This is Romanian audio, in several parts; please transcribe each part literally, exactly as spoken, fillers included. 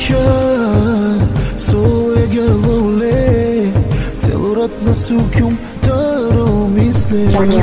Svoje grlo le Celoratna sukjum taro misle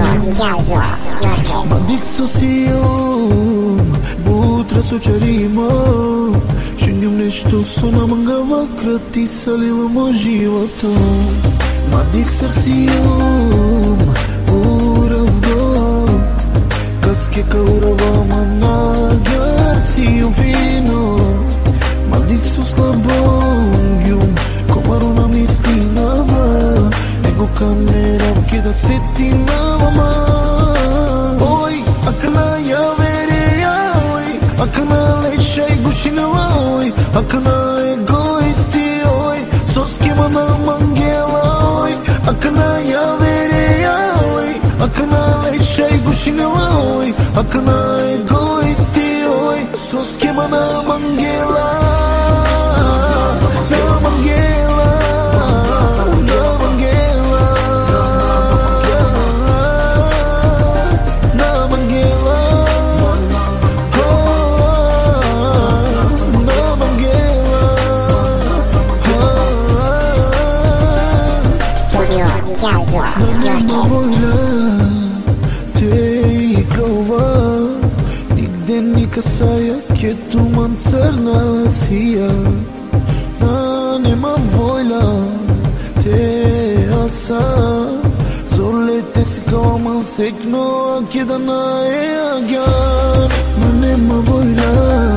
Ma dikso si jom Butra со čarima Šenjom nešto su nam ga vakrati salilo mo životo Ma diksar si jom Urav dom Kaske ka uravama nagar si jom fino Ma dikso slabom jom Komaru na misli nama Nego kamera da seti na vama Oj, akna ja vereja Oj, akna leša i gušinela Oj, akna egoisti Oj, soskima na mangela Oj, akna ja vereja Oj, akna leša i gušinela Oj, akna egoisti Oj, soskima na mangela Na mangela Nema vojna te igrova Nigde nikasaya ketuman crna sija Na nema vojna te asa Zorlete si kao man sekno A kjedana e agjar Na nema vojna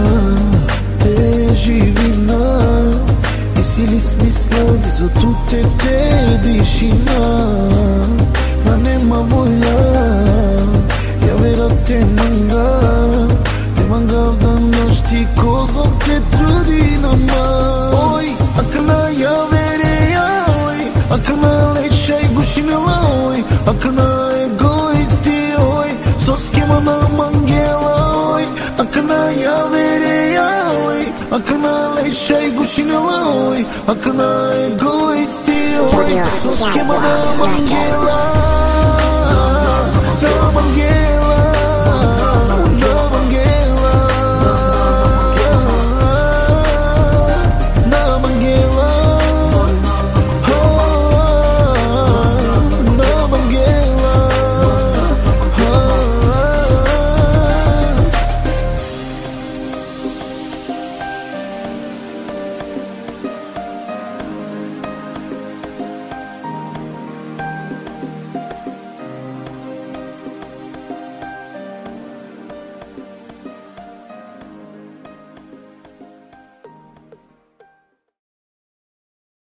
te živina Ili smisla za tu te te dišina Ma nema volja Ja vera te manga Te manga da naš ti kozom te trudi nama Oj, akna ja vereja Oj, akna leša i gušinela Oj, akna egoisti Oj, soskima na mangela Oj, akna ja vereja Oj, akna leša i gušinela Oj, akna egoisti Oj, soskima na mangela